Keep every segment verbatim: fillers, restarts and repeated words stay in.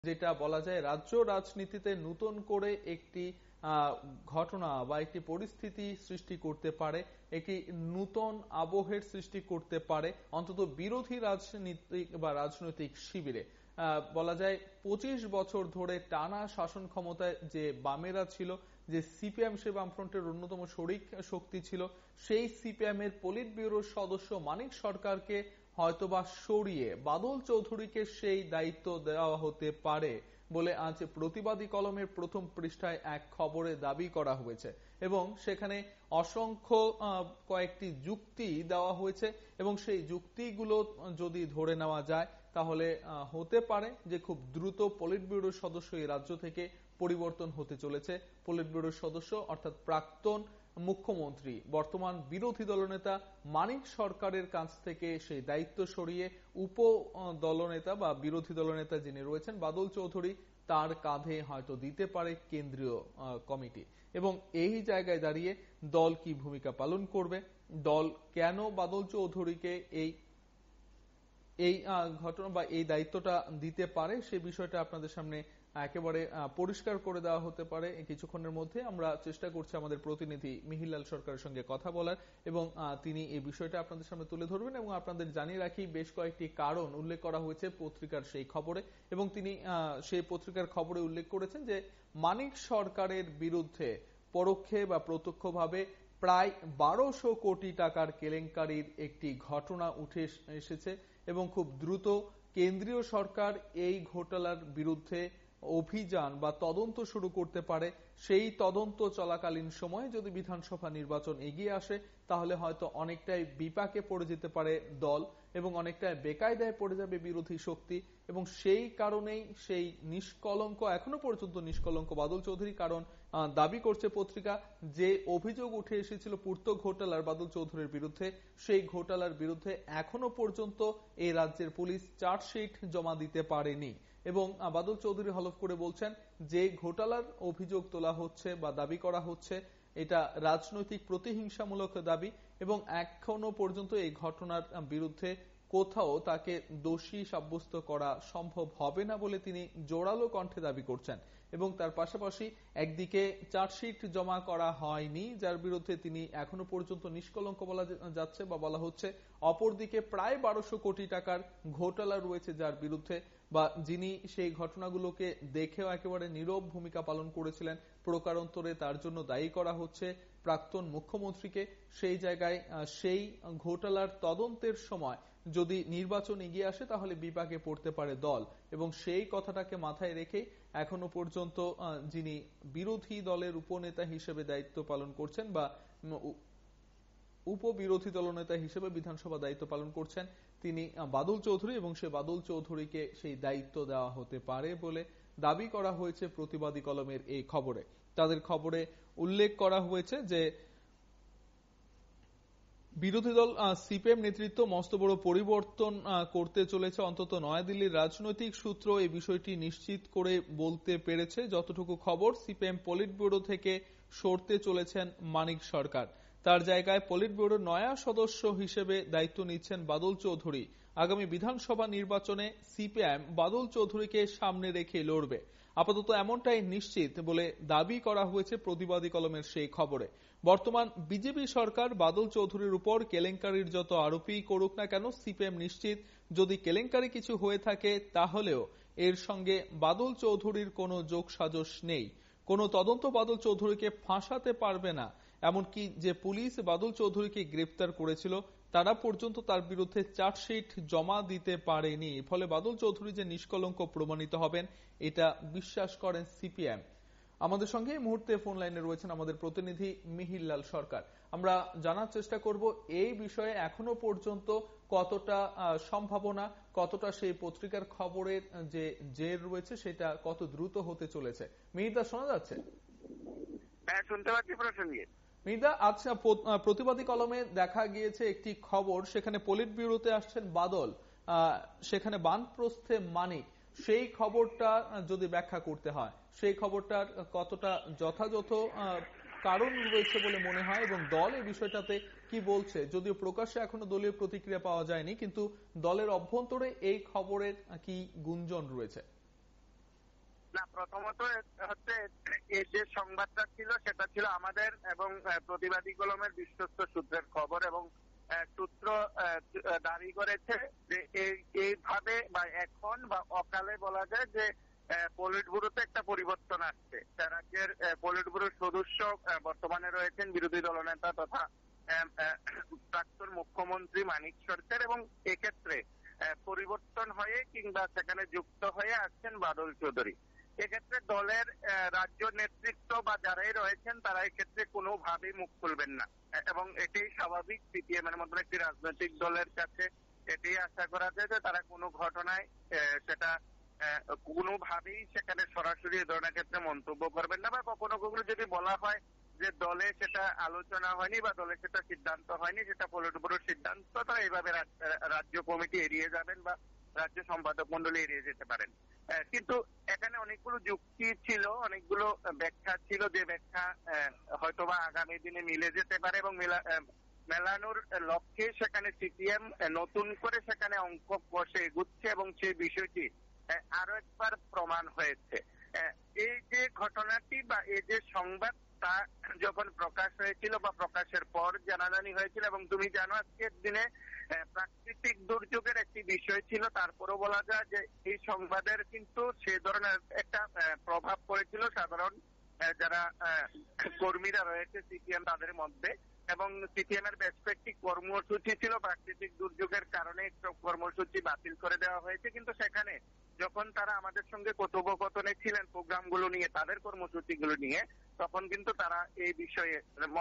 যেটা বলা যায় রাজ্য রাজনীতিতে নতুন করে একটি ঘটনা বা একটি পরিস্থিতি সৃষ্টি করতে পারে, একটি নতুন আবহের সৃষ্টি করতে পারে অন্তত বিরোধী রাজনীতিক বা রাজনৈতিক শিবিরে। বলা যায় পঁচিশ বছর ধরে টানা শাসন ক্ষমতায় যে বামেরা ছিল, যে সিপিএম সে বামফ্রন্টের অন্যতম শরিক শক্তি ছিল, সেই সিপিএম এর পলিট ব্যুরোর সদস্য মানিক সরকারকে হয়তোবা সরিয়ে বাদল চৌধুরীকে সেই দায়িত্ব দেওয়া হতে পারে বলে আজ প্রতিবাদী কলমের প্রথম পৃষ্ঠায় এক খবরে দাবি করা হয়েছে এবং সেখানে অসংখ্য কয়েকটি যুক্তি দেওয়া হয়েছে এবং সেই যুক্তিগুলো যদি ধরে নেওয়া যায় তাহলে হতে পারে যে খুব দ্রুত পলিট ব্যুরোর সদস্য এই রাজ্য থেকে পরিবর্তন হতে চলেছে। পলিট ব্যুরোর সদস্য অর্থাৎ প্রাক্তন মুখ্যমন্ত্রী বর্তমান বিরোধী দলনেতা মানিক সরকারের কাছ থেকে সেই দায়িত্ব সরিয়ে উপ দলনেতা বা বিরোধী দলনেতা যিনি রয়েছেন বাদল চৌধুরী তার কাঁধে হয়তো দিতে পারে কেন্দ্রীয় কমিটি। এবং এই জায়গায় দাঁড়িয়ে দল কি ভূমিকা পালন করবে, দল কেন বাদল চৌধুরীকে এই এই ঘটনা বা এই দায়িত্বটা দিতে পারে সে বিষয়টা আপনাদের সামনে একেবারে পরিষ্কার করে দেওয়া হতে পারে কিছুক্ষণের মধ্যে। আমরা চেষ্টা করছি আমাদের প্রতিনিধি মিহিরলাল সরকারের সঙ্গে কথা বলার এবং তিনি এই বিষয়টা আপনাদের সামনে তুলে ধরবেন এবং আপনাদের জানিয়ে রাখি বেশ কয়েকটি কারণ উল্লেখ করা হয়েছে পত্রিকার সেই খবরে এবং তিনি সেই পত্রিকার খবরে উল্লেখ করেছেন যে মানিক সরকারের বিরুদ্ধে পরোক্ষে বা প্রত্যক্ষভাবে প্রায় বারোশো কোটি টাকার কেলেঙ্কারির একটি ঘটনা উঠে এসেছে এবং খুব দ্রুত কেন্দ্রীয় সরকার এই ঘোটালার বিরুদ্ধে অভিযান বা তদন্ত শুরু করতে পারে। সেই তদন্ত চলাকালীন সময়ে যদি বিধানসভা নির্বাচন এগিয়ে আসে তাহলে হয়তো অনেকটাই বিপাকে পড়ে যেতে পারে দল এবং অনেকটাই বেকায়দায় পড়ে যাবে বিরোধী শক্তি এবং সেই কারণেই সেই নিষ্কলঙ্ক এখনো পর্যন্ত নিষ্কলঙ্ক বাদল চৌধুরী, কারণ দাবি করছে পত্রিকা যে অভিযোগ উঠে এসেছিল পূর্ত ঘোটালার বাদল চৌধুরীর বিরুদ্ধে, সেই ঘোটালার বিরুদ্ধে এখনো পর্যন্ত এই রাজ্যের পুলিশ চার্জশিট জমা দিতে পারেনি এবং বাদল চৌধুরী হলফ করে বলছেন যে ঘোটালার অভিযোগ তোলা হচ্ছে বা দাবি করা হচ্ছে এটা রাজনৈতিক প্রতিহিংসামূলক দাবি এবং এখনো পর্যন্ত এই ঘটনার বিরুদ্ধে কোথাও তাকে দোষী সাব্যস্ত করা সম্ভব হবে না বলে তিনি জোরালো কণ্ঠে দাবি করছেন এবং তার পাশাপাশি একদিকে চার্জশিট জমা করা হয়নি যার বিরুদ্ধে তিনি এখনো পর্যন্ত নিষ্কলঙ্ক বলা যাচ্ছে বা বলা হচ্ছে, অপরদিকে প্রায় বারোশো কোটি টাকার ঘোটালা রয়েছে যার বিরুদ্ধে বা যিনি সেই ঘটনাগুলোকে দেখেও একেবারে নীরব ভূমিকা পালন করেছিলেন, প্রকারান্তরে তার জন্য দায়ী করা হচ্ছে প্রাক্তন মুখ্যমন্ত্রীকে। সেই জায়গায় সেই ঘোটালার তদন্তের সময় যদি নির্বাচন এগিয়ে আসে তাহলে বিপাকে পড়তে পারে দল এবং সেই কথাটাকে মাথায় রেখে এখনো পর্যন্ত যিনি বিরোধী দলের উপনেতা হিসেবে দায়িত্ব পালন করছেন বা উপবিরোধী দলনেতা হিসেবে বিধানসভা দায়িত্ব পালন করছেন তিনি বাদল চৌধুরী এবং সে বাদল চৌধুরীকে সেই দায়িত্ব দেওয়া হতে পারে বলে দাবি করা হয়েছে প্রতিবাদী কলমের এই খবরে। তাদের খবরে উল্লেখ করা হয়েছে যে বিরোধী দল সিপিএম নেতৃত্ব মস্ত বড় পরিবর্তন করতে চলেছে, অন্তত নয়াদিল্লির রাজনৈতিক সূত্র এই বিষয়টি নিশ্চিত করে বলতে পেরেছে। যতটুকু খবর সিপিএম পলিট ব্যুরো থেকে সরতে চলেছেন মানিক সরকার, তার জায়গায় পলিট ব্যুরোর নয়া সদস্য হিসেবে দায়িত্ব নিচ্ছেন বাদল চৌধুরী। আগামী বিধানসভা নির্বাচনে সিপিএম বাদল চৌধুরীকে সামনে রেখে লড়বে, আপাতত এমনটাই নিশ্চিত বলে দাবি করা হয়েছে প্রতিবাদী কলমের সেই খবরে। বর্তমান বিজেপি সরকার বাদল চৌধুরীর উপর কেলেঙ্কারির যত আরোপই করুক না কেন সিপিএম নিশ্চিত যদি কেলেঙ্কারি কিছু হয়ে থাকে তাহলেও এর সঙ্গে বাদল চৌধুরীর কোনো যোগসাজশ নেই, কোনো তদন্ত বাদল চৌধুরীকে ফাঁসাতে পারবে না। এমনকি যে পুলিশ বাদল চৌধুরীকে গ্রেফতার করেছিল তারা পর্যন্ত তার বিরুদ্ধে চার্জশিট জমা দিতে পারেনি, ফলে বাদল চৌধুরী যে নিষ্কলঙ্ক প্রমাণিত হবেন এটা বিশ্বাস করেন সিপিএম। আমাদের সঙ্গে এই মুহূর্তে ফোন লাইনে রয়েছেন আমাদের প্রতিনিধি মিহিরলাল সরকার। আমরা জানার চেষ্টা করব এই বিষয়ে এখনো পর্যন্ত কতটা সম্ভাবনা, কতটা সেই পত্রিকার খবরের যে জের রয়েছে সেটা কত দ্রুত হতে চলেছে। মিহিরদা শোনা যাচ্ছে? হ্যাঁ শুনতে পাচ্ছি প্রসঙ্গে। মিহিরদা, আচ্ছা প্রতিবাদী কলমে দেখা গিয়েছে একটি খবর, সেখানে পলিট ব্যুরোতে আসছেন বাদল, সেখানে বানপ্রস্থে মানিক, সেই খবরটা যদি ব্যাখ্যা করতে হয় সেই খবরটার কতটা যথাযথ কারণ রয়েছে বলে মনে হয় এবং দল এই বিষয়টাতে কি বলছে? যদিও প্রকাশ্যে এখনো দলীয় প্রতিক্রিয়া পাওয়া যায়নি কিন্তু দলের অভ্যন্তরে এই খবরের কি গুঞ্জন রয়েছে? প্রথমত হচ্ছে এই যে সংবাদটা ছিল সেটা ছিল আমাদের এবং প্রতিবাদী কলমের বিশ্বস্ত সূত্রের খবর, এবং সূত্র দাবি করেছে যে এইভাবে বা এখন বা অকালে বলা যায় যে পলিট ব্যুরোতে একটা পরিবর্তন আসছে। রাজ্যের পলিট ব্যুরোর সদস্য বর্তমানে রয়েছেন বিরোধী দলনেতা তথা প্রাক্তন মুখ্যমন্ত্রী মানিক সরকার, এবং এক্ষেত্রে পরিবর্তন হয়ে কিংবা সেখানে যুক্ত হয়ে আসছেন বাদল চৌধুরী। এক্ষেত্রে দলের রাজ্য নেতৃত্ব বা যারাই রয়েছেন তারা এক্ষেত্রে কোনোভাবেই মুখ খুলবেন না, এবং এটাই স্বাভাবিক। সিপিএম এর মতন একটি রাজনৈতিক দলের কাছে এটাই আশা করা যায় যে তারা কোনো ঘটনায় সেটা কোনোভাবেই সেখানে সরাসরি এ ধরনের ক্ষেত্রে মন্তব্য করবেন না, বা কখনো কখনো যদি বলা হয় যে দলে সেটা আলোচনা হয়নি বা দলে সেটা সিদ্ধান্ত হয়নি, সেটা পলিট ব্যুরোর সিদ্ধান্ত, তারা এইভাবে রাজ্য কমিটি এড়িয়ে যাবেন বা রাজ্য সম্পাদক মন্ডলী এড়িয়ে যেতে পারেন। কিন্তু এখানে অনেকগুলো যুক্তি ছিল, অনেকগুলো ব্যাখ্যা ছিল, যে ব্যাখ্যা হয়তোবা আগামী দিনে মিলে যেতে পারে এবং মেলানোর লক্ষ্যে সেখানে সিপিএম নতুন করে সেখানে অঙ্ক কষে এগুচ্ছে, এবং সেই বিষয়টি আরো একবার প্রমাণ হয়েছে। এই যে ঘটনাটি বা এই যে সংবাদ তা যখন প্রকাশ হয়েছিল বা প্রকাশের পর জানাজানি হয়েছিল, এবং তুমি জানো আজকের দিনে প্রাকৃতিক দুর্যোগের একটি বিষয় ছিল, তারপরও বলা যায় যে এই সংবাদের কিন্তু সে ধরনের একটা প্রভাব পড়েছিল সাধারণ যারা কর্মীরা রয়েছে সিপিএম তাদের মধ্যে, এবং সিপিএম এর বেশ কয়েকটি কর্মসূচি ছিল প্রাকৃতিক দুর্যোগের কারণে কর্মসূচি বাতিল করে দেওয়া হয়েছে, কিন্তু সেখানে যখন তারা আমাদের সঙ্গে কথোপকথনে ছিলেন প্রোগ্রামগুলো নিয়ে, তাদের কর্মসূচিগুলো নিয়ে, তখন কিন্তু তারা এই বিষয়ে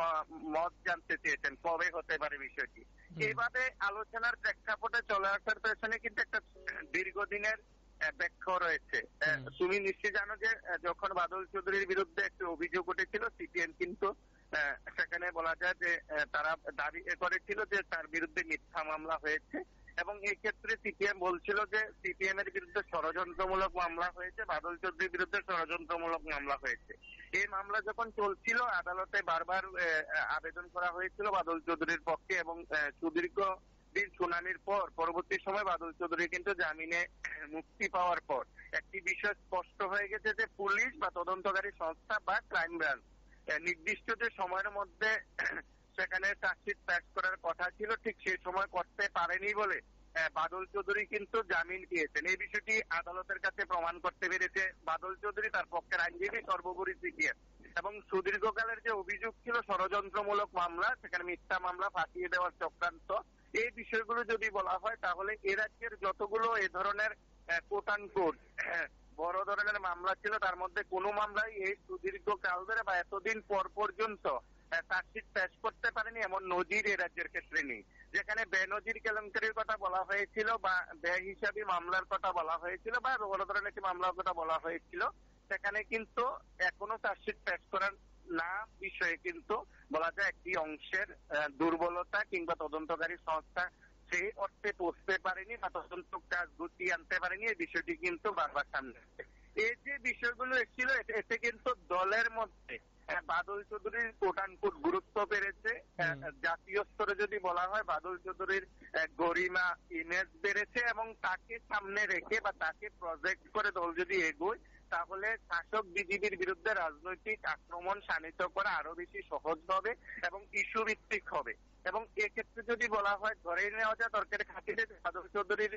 মত জানতে চেয়েছেন কবে হতে পারে বিষয়টি। এইভাবে আলোচনার প্রেক্ষাপটে চলে আসার পেছনে কিন্তু একটা দীর্ঘদিনের ব্যাখ্যা রয়েছে। তুমি নিশ্চয়ই জানো যে যখন বাদল চৌধুরীর বিরুদ্ধে একটি অভিযোগ উঠেছিল, সিপিএম কিন্তু সেখানে বলা যায় যে তারা দাবি করেছিল যে তার বিরুদ্ধে মিথ্যা মামলা হয়েছে, এবং এই ক্ষেত্রে সিপিএম বলছিল যে সিপিএম এর বিরুদ্ধে ষড়যন্ত্রমূলক মামলা হয়েছে, বাদল চৌধুরীর বিরুদ্ধে ষড়যন্ত্রমূলক মামলা হয়েছে। এই মামলা যখন চলছিল আদালতে বারবার আবেদন করা হয়েছিল বাদল চৌধুরীর পক্ষে, এবং সুদীর্ঘ দিন শুনানির পর পরবর্তী সময় বাদল চৌধুরী কিন্তু জামিনে মুক্তি পাওয়ার পর একটি বিষয় স্পষ্ট হয়ে গেছে যে পুলিশ বা তদন্তকারী সংস্থা বা ক্রাইম ব্রাঞ্চ নির্দিষ্ট যে সময়ের মধ্যে সেখানে চার্জশিট পেশ করার কথা ছিল, ঠিক সেই সময় করতে পারেনি বলে বাদল চৌধুরী কিন্তু জামিন পেয়েছেন। এই বিষয়টি আদালতের কাছে প্রমাণ করতে পেরেছে বাদল চৌধুরী, তার পক্ষের আইনজীবী, সর্বোপরি সিপিএম। এবং সুদীর্ঘকালের যে অভিযোগ ছিল ষড়যন্ত্রমূলক মামলা, সেখানে মিথ্যা মামলা, ফাঁসিয়ে দেওয়ার চক্রান্ত, এই বিষয়গুলো যদি বলা হয় তাহলে এ রাজ্যের যতগুলো এ ধরনের কোট আন কোট বড় ধরনের মামলা ছিল তার মধ্যে কোনো মামলাই এই সুদীর্ঘ কাল ধরে বা এতদিন পর পর্যন্ত চার্জশিট পেশ করতে পারেনি এমন নজির এ রাজ্যের ক্ষেত্রে নেই। যেখানে বেনজির কেলেঙ্কারির কথা বলা হয়েছিল বা ব্যয় হিসাবে মামলার কথা বলা হয়েছিল বা বড় ধরনের একটি মামলার কথা বলা হয়েছিল, সেখানে কিন্তু এখনো চার্জশিট পেশ করার না বিষয়ে কিন্তু বলা যায় একটি অংশের দুর্বলতা কিংবা তদন্তকারী সংস্থা সেই অর্থে পৌঁছতে পারেনি বা তদন্ত কাজ গুছিয়ে আনতে পারেনি, এই বিষয়টি কিন্তু বারবার সামনে আসছে। এই যে বিষয়গুলো এসেছিল এতে কিন্তু দলের মধ্যে বাদল চৌধুরীর কোটানকুট গুরুত্ব বেড়েছে। জাতীয় স্তরে যদি বলা হয় বাদল চৌধুরীর গরিমা, ইমেজ বেড়েছে, এবং তাকে সামনে রেখে বা তাকে প্রজেক্ট করে দল যদি এগোয় তাহলে শাসক বিজেপির বিরুদ্ধে রাজনৈতিক আক্রমণ শানিত করা আরো বেশি সহজ হবে এবং ইস্যু ভিত্তিক হবে। এবং এক্ষেত্রে যদি বলা হয় ধরে নেওয়া যায় তর্কের খাতিরে বাদল চৌধুরীর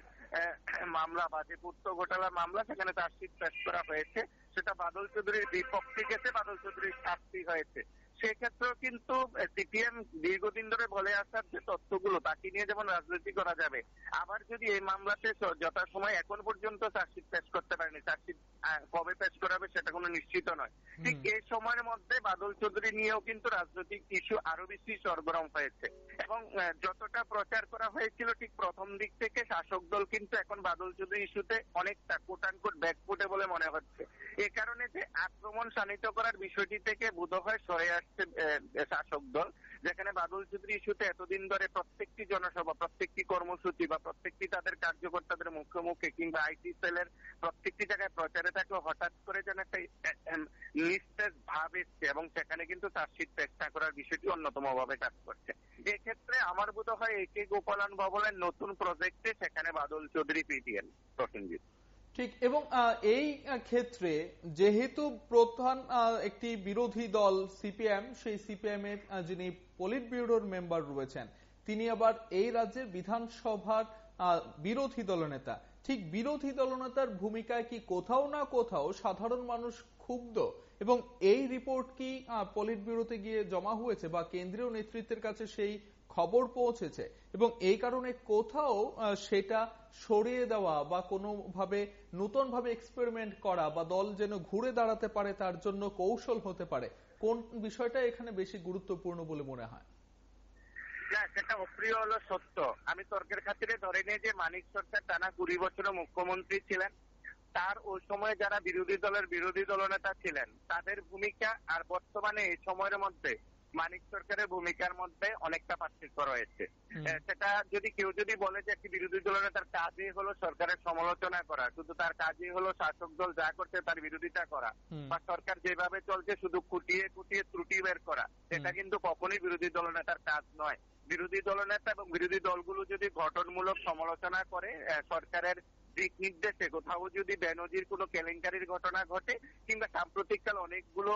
মামলা বা যে পূর্ত ঘোটালার মামলা, সেখানে চার্জশিট পেশ করা হয়েছে, সেটা বাদল চৌধুরীর বিপক্ষে গেছে, বাদল চৌধুরীর শাস্তি হয়েছে। সেক্ষেত্রেও কিন্তু সিপিএম দীর্ঘদিন ধরে বলে আসার যে তথ্যগুলো তাকে নিয়ে যেমন রাজনীতি করা যাবে, আবার যদি এই মামলাতে যথাসময় এখন পর্যন্ত চার্জশিট পেশ করতে পারেনি, চার্জশিট কবে পেশ করাবে সেটা কোনো নিশ্চিত নয়। ঠিক এই সময়ের মধ্যে বাদল চৌধুরী নিয়েও কিন্তু রাজনৈতিক ইস্যু আরো বেশি সরগরম হয়েছে, এবং যতটা প্রচার করা হয়েছিল ঠিক প্রথম দিক থেকে শাসক দল কিন্তু এখন বাদল চৌধুরী ইস্যুতে অনেকটা কোটানকোট ব্যাকফুটে বলে মনে হচ্ছে। এ কারণে যে আক্রমণ শানিত করার বিষয়টি থেকে বোধহয় সরে আসছে শাসক দল, যেখানে বাদল চৌধুরী ইস্যুতে এতদিন ধরে প্রত্যেকটি জনসভা, প্রত্যেকটি কর্মসূচি বা প্রত্যেকটি তাদের কার্যকর্তাদের মুখে মুখে কিংবা আইটি সেলের প্রত্যেকটি জায়গায় প্রচারে থাকলে হঠাৎ করে যেন একটা নিস্তেজ ভাব এসছে, এবং সেখানে কিন্তু চার্জশিট পেশ করার বিষয়টি অন্যতম ভাবে কাজ করছে। এক্ষেত্রে আমার বোধ হয় একে গোপালন ভবনের নতুন প্রজেক্টে সেখানে বাদল চৌধুরী পিটিএন প্রসেনজিৎ। ঠিক, এবং এই ক্ষেত্রে যেহেতু প্রধান একটি বিরোধী দল সিপিএম, সেই সিপিএম এর যিনি পলিট ব্যুরোর মেম্বার রয়েছেন তিনি আবার এই রাজ্যের বিধানসভার বিরোধী দলনেতা, ঠিক বিরোধী দলনেতার ভূমিকায় কি কোথাও না কোথাও সাধারণ মানুষ ক্ষুব্ধ, এবং এই রিপোর্ট কি পলিট ব্যুরোতে গিয়ে জমা হয়েছে বা কেন্দ্রীয় নেতৃত্বের কাছে সেই খবর পৌঁছেছে, এবং এই কারণে কোথাও সেটা সরিয়ে দেওয়া বা কোনোভাবে নতুন ভাবে এক্সপেরিমেন্ট করা বা দল যেন ঘুরে দাঁড়াতে পারে তার জন্য কৌশল হতে পারে, কোন বিষয়টা এখানে বেশি গুরুত্বপূর্ণ বলে মনে হয়? না, সেটা অপ্রিয় হলো সত্য। আমি তর্কের খাতিরে ধরে নিই যে মানিক সরকার টানা কুড়ি বছর মুখ্যমন্ত্রী ছিলেন, তার ওই সময় যারা বিরোধী দলের বিরোধী দলনেতা ছিলেন তাদের ভূমিকা আর বর্তমানে এই সময়ের মধ্যে মানিক সরকারের ভূমিকার মধ্যে অনেকটা পার্থক্য রয়েছে। সেটা যদি কেউ যদি বলে যে একটি বিরোধী দলনেতার কাজই হলো সরকারের সমালোচনা করা, শুধু তার কাজই হলো শাসক দল যা করছে তার বিরোধিতা করা, বা সরকার যেভাবে চলছে শুধু খুঁটিয়ে খুঁটিয়ে ত্রুটি বের করা, এটা কিন্তু কখনোই বিরোধী দলনেতার কাজ নয়। বিরোধী দলনেতা এবং বিরোধী দলগুলো যদি গঠনমূলক সমালোচনা করে, সরকারের দিক নির্দেশে কোথাও যদি বেনজির কোনো কেলেঙ্কারির ঘটনা ঘটে কিংবা সাম্প্রতিককাল অনেকগুলো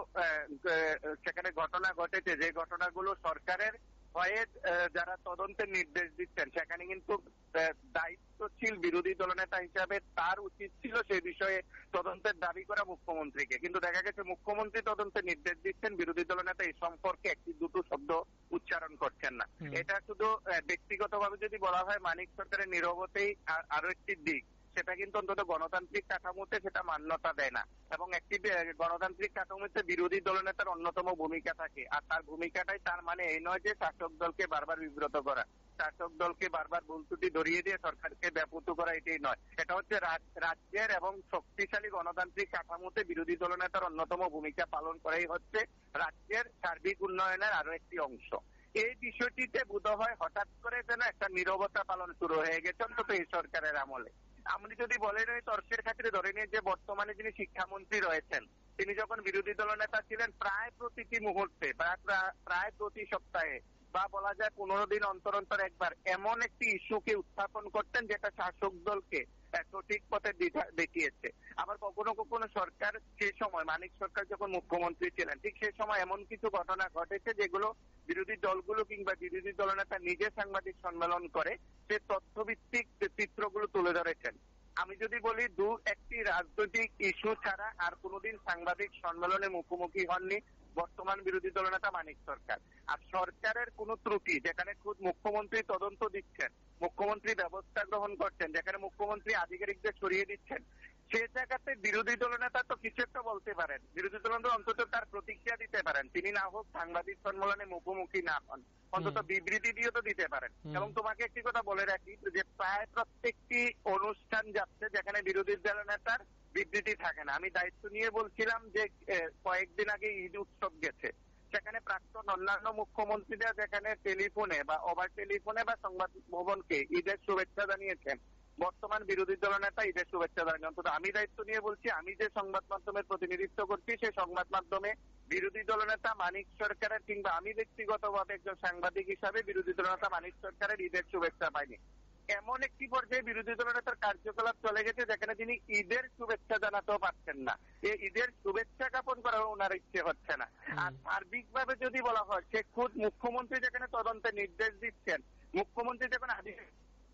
সেখানে ঘটনা ঘটেছে যে ঘটনাগুলো সরকারের হয়ে যারা তদন্তের নির্দেশ দিচ্ছেন, সেখানে কিন্তু দায়িত্বশীল বিরোধী দলনেতা হিসাবে তার উচিত ছিল সেই বিষয়ে তদন্তের দাবি করা মুখ্যমন্ত্রীকে, কিন্তু দেখা গেছে মুখ্যমন্ত্রী তদন্তের নির্দেশ দিচ্ছেন, বিরোধী দলনেতা এই সম্পর্কে একটি দুটো শব্দ উচ্চারণ করছেন না। এটা শুধু ব্যক্তিগতভাবে যদি বলা হয় মানিক সরকারের নীরবতাই আরো একটি দিক, সেটা কিন্তু অন্তত গণতান্ত্রিক কাঠামোতে সেটা মান্যতা দেয় না, এবং একটি গণতান্ত্রিক কাঠামোতে বিরোধী দলনেতার অন্যতম ভূমিকা থাকে, আর তার ভূমিকাটাই তার মানে এই নয় যে শাসক দলকে বারবার বিব্রত করা, শাসক দলকে বারবার ভুল ত্রুটি ধরিয়ে দিয়ে সরকারকে ব্যাপৃত করা, এটাই নয়। এটা হচ্ছে রাজ্যের এবং শক্তিশালী গণতান্ত্রিক কাঠামোতে বিরোধী দলনেতার অন্যতম ভূমিকা পালন করাই হচ্ছে রাজ্যের সার্বিক উন্নয়নের আরো একটি অংশ। এই বিষয়টিতে বোধ হয় হঠাৎ করে যেন একটা নীরবতা পালন শুরু হয়ে গেছে অন্তত এই সরকারের আমলে। আমি যদি বলে রই তর্কের ক্ষেত্রে ধরে নিয়ে যে বর্তমানে যিনি শিক্ষামন্ত্রী রয়েছেন তিনি যখন বিরোধী দলনেতা ছিলেন প্রায় প্রতিটি মুহূর্তে প্রায় প্রতি সপ্তাহে বা বলা যায় পনেরো দিন অন্তর অন্তর একবার এমন একটি ইস্যুকে উত্থাপন করতেন যেটা শাসক দলকে সঠিক পথে দেখিয়েছে। আবার কখনো কখনো সরকার সেই সময় মানিক সরকার যখন মুখ্যমন্ত্রী ছিলেন ঠিক সেই সময় এমন কিছু ঘটনা ঘটেছে যেগুলো বিরোধী দলগুলো কিংবা বিরোধী দলনেতা নিজে সাংবাদিক সম্মেলন করে সে তথ্যভিত্তিক চিত্রগুলো তুলে ধরেছেন। আমি যদি বলি দু একটি রাজনৈতিক ইস্যু ছাড়া আর কোনোদিন সাংবাদিক সম্মেলনে মুখোমুখি হননি বর্তমান বিরোধী দলনেতা মানিক সরকার। আর সরকারের কোন ত্রুটি যেখানে খুদ মুখ্যমন্ত্রী তদন্ত দিচ্ছেন, মুখ্যমন্ত্রী ব্যবস্থা গ্রহণ করছেন, যেখানে মুখ্যমন্ত্রী আধিকারিকদের সরিয়ে দিচ্ছেন, সে জায়গাতে বিরোধী দলনেতা তো কিছু একটা বলতে পারেন, বিরোধী দলনেতা অন্তত তার প্রতিক্রিয়া দিতে পারেন, তিনি না হোক সাংবাদিক সম্মেলনে মুখোমুখি না হন অন্তত বিবৃতি দিয়ে তো দিতে পারেন। এবং তোমাকে একটি কথা বলে রাখি যে প্রায় প্রত্যেকটি অনুষ্ঠান যাচ্ছে যেখানে বিরোধী দলনেতার বিবৃতি থাকে না। আমি দায়িত্ব নিয়ে বলছিলাম যে কয়েকদিন আগে ঈদ উৎসব গেছে, সেখানে প্রাক্তন অন্যান্য মুখ্যমন্ত্রীরা যেখানে টেলিফোনে বা ওভার টেলিফোনে বা সংবাদ ভবনকে ঈদের শুভেচ্ছা জানিয়েছেন, বর্তমান বিরোধী দলনেতা ঈদের শুভেচ্ছা জানিয়ে অন্তত আমি দায়িত্ব নিয়ে বলছি, আমি যে সংবাদ মাধ্যমের প্রতিনিধিত্ব করছি সেই সংবাদ মাধ্যমে বিরোধী দলনেতা মানিক সরকারের কিংবা আমি ব্যক্তিগতভাবে একজন সাংবাদিক হিসাবে বিরোধী দলনেতা মানিক সরকারের ঈদের শুভেচ্ছা পাইনি। এমন একটি পর্যায়ে বিরোধী দলনেতার কার্যকলাপ চলে গেছে যেখানে তিনি ঈদের শুভেচ্ছা জানাতেও পারছেন না, এই ঈদের শুভেচ্ছা জ্ঞাপন করা ওনার ইচ্ছে হচ্ছে না। আর সার্বিকভাবে যদি বলা হয় সে খুদ মুখ্যমন্ত্রী যেখানে তদন্তের নির্দেশ দিচ্ছেন, মুখ্যমন্ত্রী যখন আধিকারিক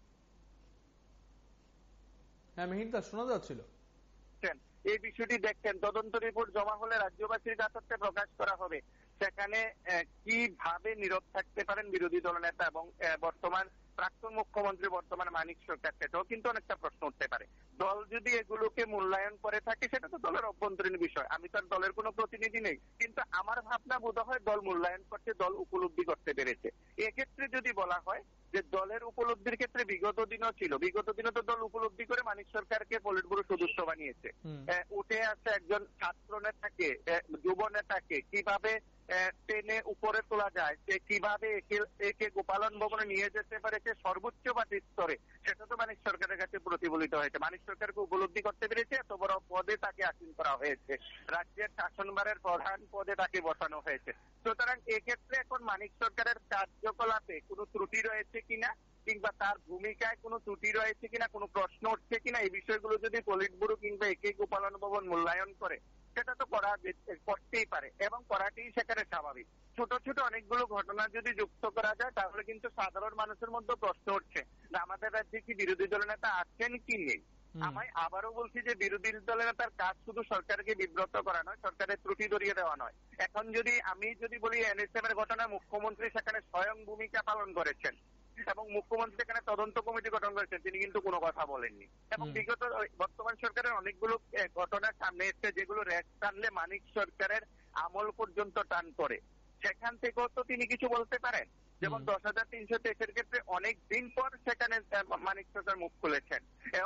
হ্যাঁ মিহির দা শোনা যাচ্ছিল এই বিষয়টি দেখছেন, তদন্ত রিপোর্ট জমা হলে রাজ্যবাসীর কাছে প্রকাশ করা হবে, সেখানে কিভাবে নীরব থাকতে পারেন বিরোধী দলনেতা এবং বর্তমান প্রাক্তন মুখ্যমন্ত্রী বর্তমান মানিক সরকার, সেটাও কিন্তু অনেকটা প্রশ্ন উঠতে পারে। দল যদি এগুলোকে মূল্যায়ন করে থাকে সেটা তো দলের অভ্যন্তরীণ বিষয়, আমি তো দলের কোনো প্রতিনিধি নেই, কিন্তু আমার ভাবনা বোধ হয় দল মূল্যায়ন করতে, দল উপলব্ধি করতে পেরেছে। এক্ষেত্রে যদি বলা হয় যে দলের উপলব্ধির ক্ষেত্রে বিগত দিনও ছিল, বিগত দিনে তো দল উপলব্ধি করে মানিক সরকারকে পলিট ব্যুরো সদস্য বানিয়েছে, উঠে আসে একজন ছাত্র নেতাকে যুব নেতাকে কিভাবে টেনে উপরে তোলা যায়, সে কিভাবে একে গোপালন ভবনে নিয়ে যেতে পারে সে সর্বোচ্চ পার্টি স্তরে, সেটা তো মানিক সরকারের কাছে প্রতিফলিত হয়েছে। মানিক সরকারকে উপলব্ধি করতে পেরেছে, এত বড় পদে তাকে আসীন করা হয়েছে, রাজ্যের শাসনভারের প্রধান পদে তাকে বসানো হয়েছে। সুতরাং এক্ষেত্রে এখন মানিক সরকারের কার্যকলাপে কোনো ত্রুটি রয়েছে কিনা কিংবা তার ভূমিকায় কোনো ত্রুটি রয়েছে কিনা, কোনো প্রশ্ন উঠছে কিনা, এই বিষয়গুলো যদি পলিট ব্যুরো কিংবা একে গোপালন ভবন মূল্যায়ন করে, সেটা তো করা করতেই পারে এবং করাটাই সেখানে স্বাভাবিক। ছোট ছোট অনেকগুলো ঘটনা যদি যুক্ত করা যায় তাহলে কিন্তু সাধারণ মানুষের মধ্যে প্রশ্ন উঠছে যে আমাদের রাজ্যে কি বিরোধী দলের নেতা আছেন কি নেই। আমি আবারও বলছি যে বিরোধী দলের নেতার কাজ শুধু সরকারকে বিব্রত করা নয়, সরকারের ত্রুটি ধরিয়ে দেওয়া নয়। এখন যদি আমি যদি বলি এনএসএম এর ঘটনায় মুখ্যমন্ত্রী সেখানে স্বয়ং ভূমিকা পালন করেছেন এবং মুখ্যমন্ত্রী সেখানে তদন্ত কমিটি গঠন করেছেন, তিনি কিন্তু কোনো কথা বলেননি। এবং বিগত বর্তমান সরকারের অনেকগুলো ঘটনা সামনে এসছে যেগুলো রেশ টানলে মানিক সরকারের আমল পর্যন্ত টান করে, সেখান থেকেও তো তিনি কিছু বলতে পারেন। যেমন দশ হাজার তিনশো তেইশের ক্ষেত্রে অনেক দিন পর সেখানে মানিক সরকার মুখ খুলেছেন।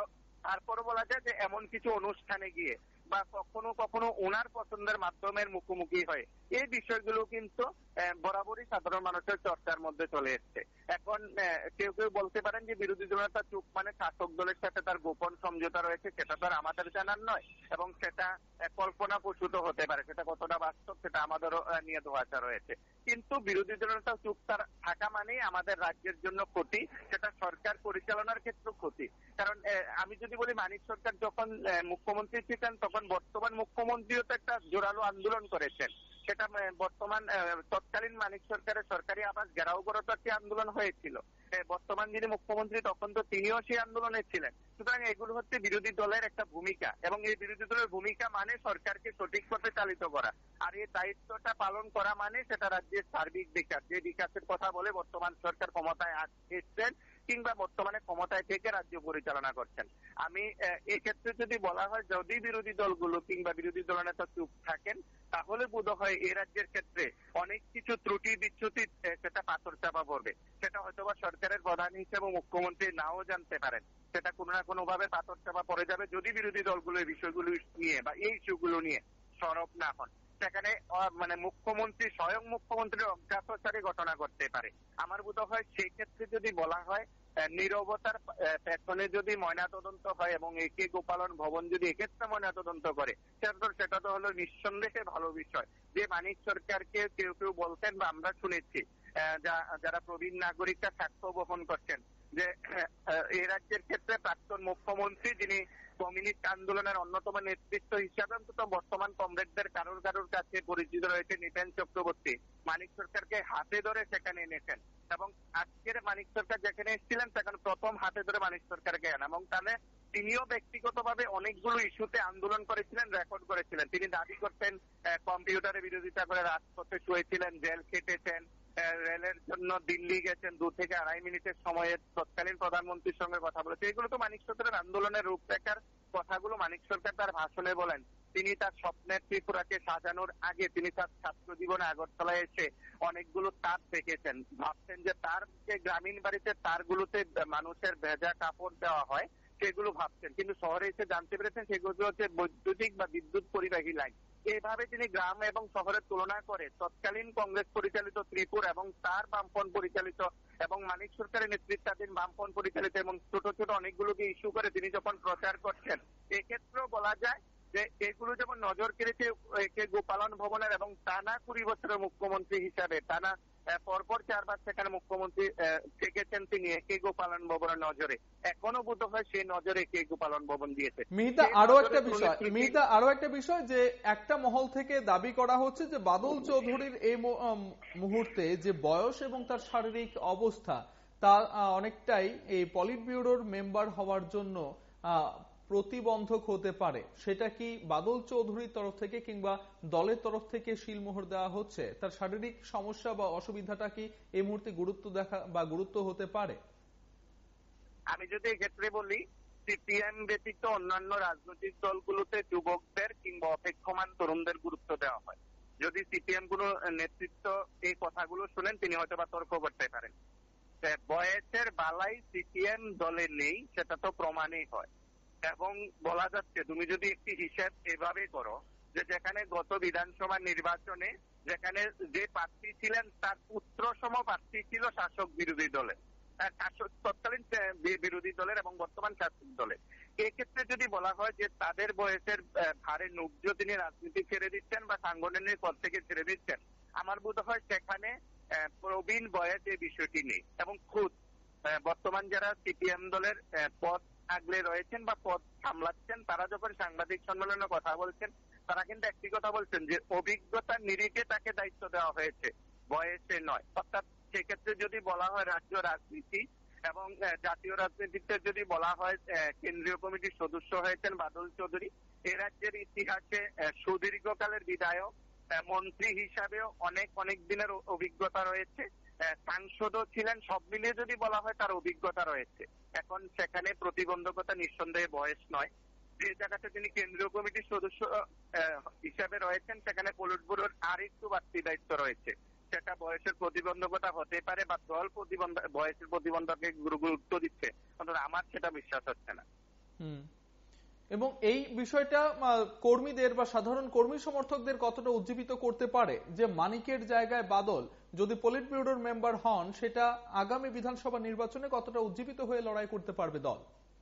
তারপরও বলা যায় যে এমন কিছু অনুষ্ঠানে গিয়ে বা কখনো কখনো ওনার পছন্দের মাধ্যমের মুখোমুখি হয়, এই বিষয়গুলো কিন্তু বরাবরই সাধারণ মানুষের চর্চার মধ্যে চলে এসছে। এখন কেউ কেউ বলতে পারেন যে বিরোধী দলের তার চুপ মানে শাসক দলের সাথে তার গোপন সমঝোতা রয়েছে, সেটা তো আর আমাদের জানার নয় এবং সেটা কল্পনা প্রসূত হতে পারে, সেটা কতটা বাস্তব সেটা আমাদেরও নিয়ে ধোয়াচা রয়েছে। কিন্তু বিরোধী দলের তার চুপ থাকা মানেই আমাদের রাজ্যের জন্য ক্ষতি, সেটা সরকার পরিচালনার ক্ষেত্রে ক্ষতি। কারণ আমি যদি বলি মানিক সরকার যখন মুখ্যমন্ত্রী ছিলেন তখন বর্তমান মুখ্যমন্ত্রীও তো একটা জোরালো আন্দোলন করেছেন, সেটা বর্তমান তৎকালীন মানিক সরকারের সরকারি আবাস ঘেরাও করা তো একটি আন্দোলন হয়েছিল। বর্তমান যিনি মুখ্যমন্ত্রী তখন তো তিনিও সেই আন্দোলনে ছিলেন। সুতরাং এগুলো হচ্ছে বিরোধী দলের একটা ভূমিকা এবং এই বিরোধী দলের ভূমিকা মানে সরকারকে সঠিক পথে চালিত করা, আর এই দায়িত্বটা পালন করা মানে সেটা রাজ্যের সার্বিক বিকাশ, যে বিকাশের কথা বলে বর্তমান সরকার ক্ষমতায় এসছেন কিংবা বর্তমানে ক্ষমতায় থেকে রাজ্য পরিচালনা করছেন। আমি এক্ষেত্রে যদি বলা হয় যদি বিরোধী দলগুলো কিংবা বিরোধী দলনেতা চুপ থাকেন তাহলে বোধ হয় এই রাজ্যের ক্ষেত্রে অনেক কিছু ত্রুটি বিচ্যুতি সেটা পাথর চাপা পড়বে, সেটা হয়তো বা সরকারের প্রধান হিসেবে মুখ্যমন্ত্রী নাও জানতে পারেন, সেটা কোনো না কোনো ভাবে পাথর চাপা পড়ে যাবে যদি বিরোধী দলগুলো এই বিষয়গুলো নিয়ে বা এই ইস্যুগুলো নিয়ে সরব না হন। সেখানে মানে মুখ্যমন্ত্রী স্বয়ং মুখ্যমন্ত্রীর অজ্ঞাতসারে ঘটনা করতে পারে। আমার বোধ হয় সেই ক্ষেত্রে যদি বলা হয় নীরবতার পেছনে যদি ময়নাতদন্ত হয় এবং একে গোপালন ভবন যদি এক্ষেত্রে ময়নাতদন্ত করে সেটা সেটা তো হলো নিঃসন্দেহে ভালো বিষয়। যে মানিক সরকারকে কেউ কেউ বলতেন বা আমরা শুনেছি যারা প্রবীণ নাগরিকরা সাক্ষ্য বহন করছেন যে এই রাজ্যের ক্ষেত্রে প্রাক্তন মুখ্যমন্ত্রী যিনি কমিউনিস্ট আন্দোলনের অন্যতম নেতৃত্ব হিসাবে অন্তত বর্তমান কমরেডদের কারোর কারোর কাছে পরিচিত রয়েছে নিপেন চক্রবর্তী, মানিক সরকারকে হাতে ধরে সেখানে এনেছেন এবং আজকের মানিক সরকার যেখানে এসেছিলেন সেখানে প্রথম হাতে ধরে মানিক সরকারকে আন এবং তাহলে তিনিও ব্যক্তিগতভাবে অনেকগুলো ইস্যুতে আন্দোলন করেছিলেন, রেকর্ড করেছিলেন। তিনি দাবি করতেন কম্পিউটারে বিরোধিতা করে রাজপথে শুয়েছিলেন, জেল খেটেছেন, রেলের জন্য দিল্লি গেছেন, দু থেকে আড়াই মিনিটের সময়ে তৎকালীন প্রধানমন্ত্রীর সঙ্গে কথা বলেছে। এগুলো তো মানিক সরকারের আন্দোলনের রূপরেখার কথাগুলো মানিক সরকার তার ভাষণে বলেন। তিনি তার স্বপ্নের ত্রিপুরাকে সাজানোর আগে তিনি তার ছাত্র জীবনে আগরতলায় এসে অনেকগুলো তার দেখেছেন, ভাবতেন যে তার যে গ্রামীণ বাড়িতে তারগুলোতে মানুষের ভেজা কাপড় দেওয়া হয় সেগুলো ভাবছেন, কিন্তু শহরে এসে জানতে পেরেছেন সেগুলো হচ্ছে বৈদ্যুতিক বা বিদ্যুৎ পরিবাহী লাইন। এইভাবে তিনি গ্রাম এবং শহরের তুলনা করে তৎকালীন কংগ্রেস পরিচালিত ত্রিপুরা এবং তার বামপন্থ পরিচালিত এবং মানিক সরকারের নেতৃত্বাধীন বামপন্থ পরিচালিত এবং ছোট ছোট অনেকগুলোকে ইস্যু করে তিনি যখন প্রচার করছেন, এক্ষেত্রেও বলা যায় যে এগুলো যেমন নজর কেড়েছে কে গোপালন ভবনের এবং টানা কুড়ি বছরের মুখ্যমন্ত্রী হিসাবে টানা পরপর চারবার সেখানে মুখ্যমন্ত্রী থেকেছেন তিনি কে গোপালন ভবনের নজরে, এখনো বোধ হয় সেই নজরে কে গোপালন ভবন দিয়েছে। মিহিতা আরো একটা বিষয় মিহিতা আরো একটা বিষয় যে একটা মহল থেকে দাবি করা হচ্ছে যে বাদল চৌধুরীর এই মুহূর্তে যে বয়স এবং তার শারীরিক অবস্থা তা অনেকটাই এই পলিট ব্যুরোর মেম্বার হওয়ার জন্য প্রতিবন্ধক হতে পারে। সেটা কি বাদল চৌধুরীর তরফ থেকে কিংবা দলের তরফ থেকে শিলমোহর দেওয়া হচ্ছে? তার শারীরিক সমস্যা বা অসুবিধাটা কি এই মুহূর্তে গুরুত্ব দেখা বা গুরুত্ব হতে পারে? আমি যদি এক্ষেত্রে বলি সিপিএম ব্যতীত অন্যান্য রাজনৈতিক দলগুলোতে যুবকদের কিংবা অপেক্ষমান তরুণদের গুরুত্ব দেওয়া হয়। যদি সিপিএম কোন নেতৃত্ব এই কথাগুলো শুনেন তিনি হয়তো বা তর্ক করতে পারেন। বয়সের বালাই সিপিএম দলে নেই সেটা তো প্রমাণই হয় এবং বলা যাচ্ছে তুমি যদি একটি হিসাব এভাবে করো যে যেখানে গত বিধানসভা নির্বাচনে যেখানে যে প্রার্থী ছিলেন তার পুত্র সম প্রার্থী ছিল শাসক বিরোধী দলের, তৎকালীন বিরোধী দলের এবং বর্তমান শাসক দলের। এক্ষেত্রে যদি বলা হয় যে তাদের বয়সের ভারে নুব্জ তিনি রাজনীতি ছেড়ে দিচ্ছেন বা সাংগঠনিক পদ থেকে ছেড়ে দিচ্ছেন, আমার বোধ হয় সেখানে প্রবীণ বয়স এই বিষয়টি নেই এবং খুদ বর্তমান যারা সিপিএম দলের পদ আগলে রয়েছেন বা পদ সামলাচ্ছেন, তারা যখন সাংবাদিক সম্মেলনে কথা বলছেন, তারা কিন্তু একটি কথা বলছেন যে অভিজ্ঞতার নিরিখে তাকে দায়িত্ব দেওয়া হয়েছে, বয়সে নয়। অর্থাৎ সেক্ষেত্রে যদি বলা হয় রাজ্য রাজনীতি এবং জাতীয় রাজনীতিতে যদি বলা হয় কেন্দ্রীয় কমিটির সদস্য হয়েছেন বাদল চৌধুরী, এ রাজ্যের ইতিহাসে সুদীর্ঘকালের বিধায়ক, মন্ত্রী হিসাবেও অনেক অনেক দিনের অভিজ্ঞতা রয়েছে, সাংসদও ছিলেন, সব মিলিয়ে যদি বলা হয় তার অভিজ্ঞতা রয়েছে। এখন সেখানে প্রতিবন্ধকতা নিঃসন্দেহে বয়স নয়। যে জায়গাতে তিনি কেন্দ্রীয় কমিটির সদস্য হিসাবে রয়েছেন, সেখানে পলিট ব্যুরোর আর একটু বাড়তি দায়িত্ব রয়েছে। সেটা বয়সের প্রতিবন্ধকতা হতে পারে বা দল প্রতিবন্ধক বয়সের প্রতিবন্ধকে গুরুত্ব দিচ্ছে, অন্তত আমার সেটা বিশ্বাস হচ্ছে না। এবং এই বিষয়টা কর্মীদের বা সাধারণ কর্মী সমর্থকদের কতটা উজ্জীবিত করতে পারে যে মানিকের জায়গায় বাদল যদি পলিট ব্যুরোর মেম্বার হন, সেটা আগামী বিধানসভা নির্বাচনে কতটা উজ্জীবিত হয়ে লড়াই করতে পারবে দল?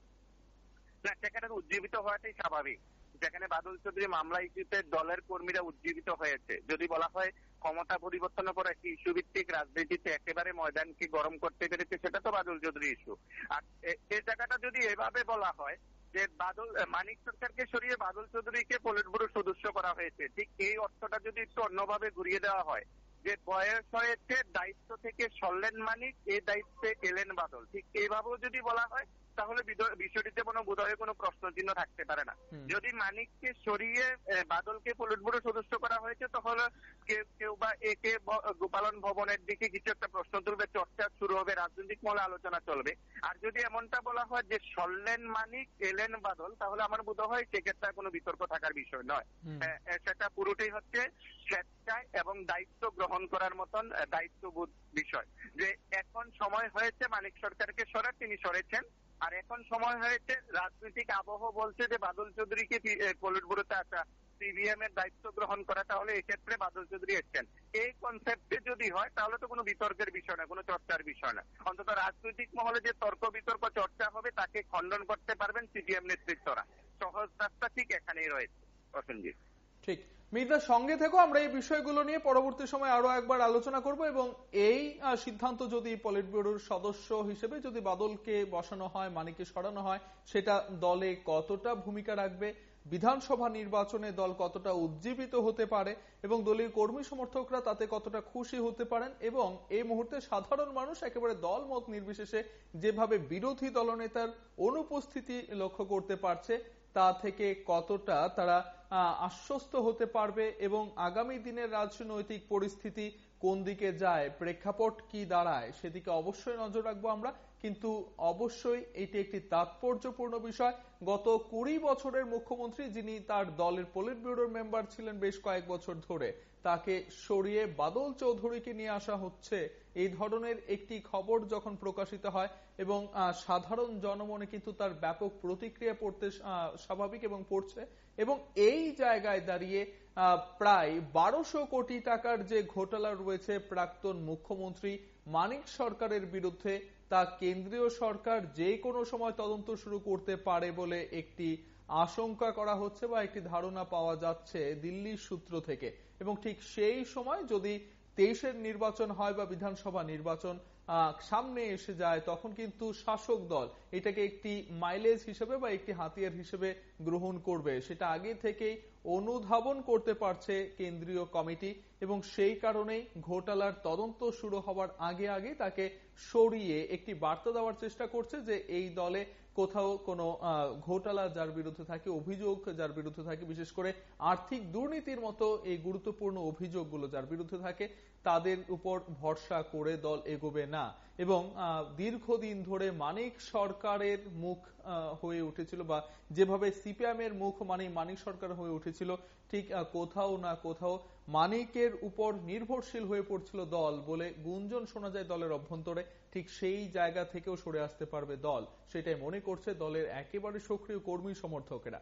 না, সেখানে উজ্জীবিত হওয়াটাই স্বাভাবিক। যেখানে বাদল চৌধুরী মামলা ইস্যুতে দলের কর্মীরা উজ্জীবিত হয়েছে, যদি বলা হয় ক্ষমতা পরিবর্তনের পর একটি ইস্যু ভিত্তিক রাজনীতিতে একেবারে ময়দানকে গরম করতে পেরেছে, সেটা তো বাদল চৌধুরী ইস্যু। আর এই জায়গাটা যদি এভাবে বলা হয় যে বাদল মানিক সরকারকে সরিয়ে বাদল চৌধুরীকে পলিট ব্যুরোর সদস্য করা হয়েছে, ঠিক এই অর্থটা যদি একটু অন্যভাবে ঘুরিয়ে দেওয়া হয় যে বয়স হয়েছে, দায়িত্ব থেকে সরলেন মানিক, এই দায়িত্বে এলেন বাদল, ঠিক এইভাবেও যদি বলা হয় তাহলে বিষয়টিতে কোনো বোধহয় কোনো প্রশ্ন চিহ্ন থাকতে পারে না। যদি মানিককে সরিয়ে বাদলকে পলিট ব্যুরো সদস্য করা হয়েছে, তখন কেউ কেউ বা একে গোপালন ভবনের দিকে কিছু একটা প্রশ্ন তুলবে, চর্চা শুরু হবে, রাজনৈতিক মহলে আলোচনা চলবে। আর যদি এমনটা বলা হয় যে সরলেন মানিক এলেন বাদল, তাহলে আমার বোধ হয় সেক্ষেত্রে কোনো বিতর্ক থাকার বিষয় নয়। সেটা পুরোটাই হচ্ছে স্বেচ্ছায় এবং দায়িত্ব গ্রহণ করার মতন দায়িত্ববোধ বিষয়, যে এখন সময় হয়েছে মানিক সরকারকে সরার, তিনি সরেছেন। আর এখন সময় হয়েছে, রাজনৈতিক আবহ বলছে যে বাদল চৌধুরীকে পলিট ব্যুরোতে আসা, সিবিএম এর দায়িত্ব গ্রহণ করা, তাহলে এক্ষেত্রে বাদল চৌধুরী এসছেন। এই কনসেপ্টে যদি হয় তাহলে তো কোনো বিতর্কের বিষয় না, কোনো চর্চার বিষয় না। অন্তত রাজনৈতিক মহলে যে তর্ক বিতর্ক চর্চা হবে তাকে খণ্ডন করতে পারবেন সিপিএম নেতৃত্বরা। সহজ রাস্তা ঠিক এখানেই রয়েছে। প্রসেনজিৎ, ঠিক। মির্জার সঙ্গে থেকো, আমরা এই বিষয়গুলো নিয়ে পরবর্তী সময় আরো একবার আলোচনা করব এবং এই সিদ্ধান্ত যদি পলিট ব্যুরোর সদস্য হিসেবে যদি বাদলকে বসানো হয়, মানিককে সরানো হয়, সেটা দলে কতটা ভূমিকা রাখবে, বিধানসভা নির্বাচনে দল কতটা উজ্জীবিত হতে পারে এবং দলীয় কর্মী সমর্থকরা তাতে কতটা খুশি হতে পারেন, এবং এই মুহূর্তে সাধারণ মানুষ একেবারে দল মত নির্বিশেষে যেভাবে বিরোধী দলনেতার অনুপস্থিতি লক্ষ্য করতে পারছে, তা থেকে কতটা তারা আশ্বস্ত হতে পারবে এবং আগামী দিনের রাজনৈতিক পরিস্থিতি কোন দিকে যায়, প্রেক্ষাপট কি দাঁড়ায়, সেদিকে অবশ্যই নজর রাখবো আমরা। কিন্তু অবশ্যই এটি একটি তাৎপর্যপূর্ণ বিষয়। গত কুড়ি বছরের মুখ্যমন্ত্রী, যিনি তার দলের পলিট ব্যুরোর মেম্বার ছিলেন বেশ কয়েক বছর ধরে, তাকে সরিয়ে বাদল চৌধুরীকে নিয়ে আসা হচ্ছে, এই ধরনের একটি খবর যখন প্রকাশিত হয় এবং সাধারণ জনমনে কিন্তু তার ব্যাপক প্রতিক্রিয়া পড়তে স্বাভাবিক এবং পড়ছে, এবং এই জায়গায় দাঁড়িয়ে প্রায় বারোশো কোটি টাকার যে ঘোটালা রয়েছে প্রাক্তন মুখ্যমন্ত্রী মানিক সরকারের বিরুদ্ধে, তা কেন্দ্রীয় সরকার যে কোনো সময় তদন্ত শুরু করতে পারে বলে একটি আশঙ্কা করা হচ্ছে বা একটি ধারণা পাওয়া যাচ্ছে দিল্লির সূত্র থেকে। এবং ঠিক সেই সময় যদি তেইশের নির্বাচন হয় বা বিধানসভা নির্বাচন সামনে এসে যায়, তখন কিন্তু শাসক দল এটাকে একটি মাইলেজ হিসেবে বা একটি হাতিয়ার হিসেবে গ্রহণ করবে, সেটা আগে থেকেই অনুধাবন করতে পারছে কেন্দ্রীয় কমিটি, এবং সেই কারণেই ঘোটালার তদন্ত শুরু হওয়ার আগে আগে তাকে সরিয়ে একটি বার্তা দেওয়ার চেষ্টা করছে যে এই দলে কোথাও কোনো ঘোটালা যার বিরুদ্ধে থাকে, অভিযোগ যার বিরুদ্ধে থাকে, বিশেষ করে আর্থিক দুর্নীতির মতো এই গুরুত্বপূর্ণ অভিযোগগুলো যার বিরুদ্ধে থাকে, তাদের উপর ভরসা করে দল এগোবে না। এবং দীর্ঘদিন ধরে মানিক সরকারের মুখ হয়ে উঠেছিল বা যেভাবে সিপিএম এর মুখ মানে মানিক সরকার হয়ে উঠেছিল, ঠিক কোথাও না কোথাও মানিকের উপর নির্ভরশীল হয়ে পড়ছিল দল বলে গুঞ্জন শোনা যায় দলের অভ্যন্তরে। ঠিক সেই জায়গা থেকেও সরে আসতে পারবে দল, সেটাই মনে করছে দলের একেবারে সক্রিয় কর্মী সমর্থকেরা।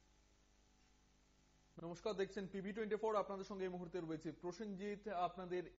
নমস্কার, দেখছেন পিবি টোয়েন্টি ফোর। আপনাদের সঙ্গে এই মুহূর্তে রয়েছে প্রসেনজিৎ। আপনাদের